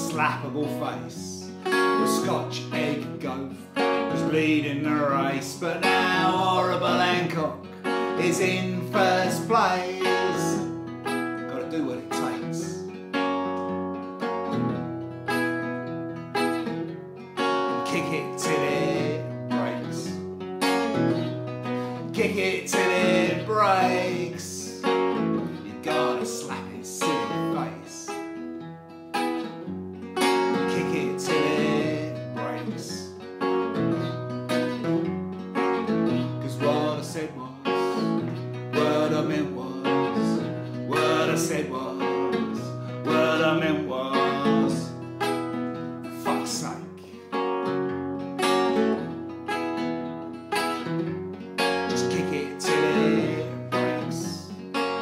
unslappable face. The Scotch egg goat was leading the race, but now Horrible Hancock is in first place. Gotta do what it takes. Kick it till it breaks. Kick it till it breaks. You gotta slap its silly face. Kick it till it breaks. 'Cause what I said was, what I meant was, what I said was, what I meant was, for fuck's sake. Just kick it till it breaks.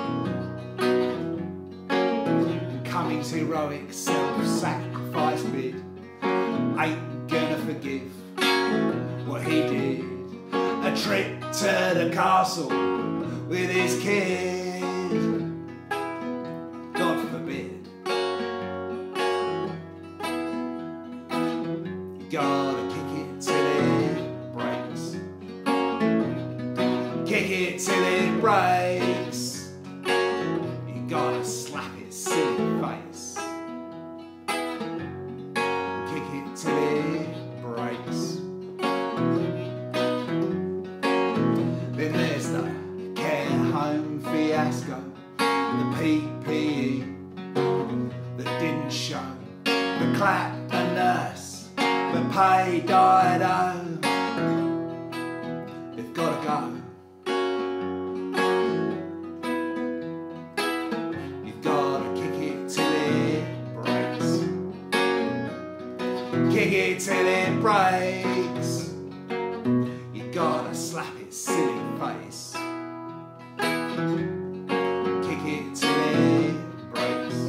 And Cummings' heroic self-sacrifice bid ain't gonna forgive what he did. A trip to the castle with his kid. God forbid. You gotta kick it till it breaks. Kick it till it breaks. You gotta slap its silly face. Kick it till it breaks. Then there's the care home fiasco, the PPE that didn't show, the clap a nurse, the pay died home. They've gotta go. You've gotta kick it till it breaks. Kick it till it breaks. You gotta slap its silly face. Kick it till it breaks.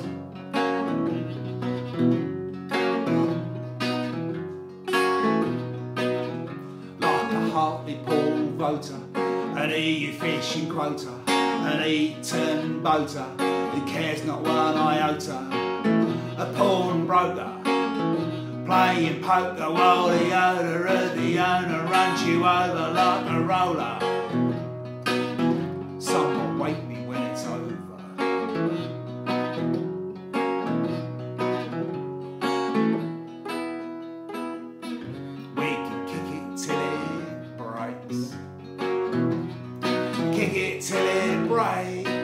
Like a Hartlepool voter, an EU fishing quota, an Eton boater who cares not one iota. A pawnbroker playing poker while the owner of the owner runs you over like a roller. Someone wake me when it's over. We can kick it till it breaks. Kick it till it breaks.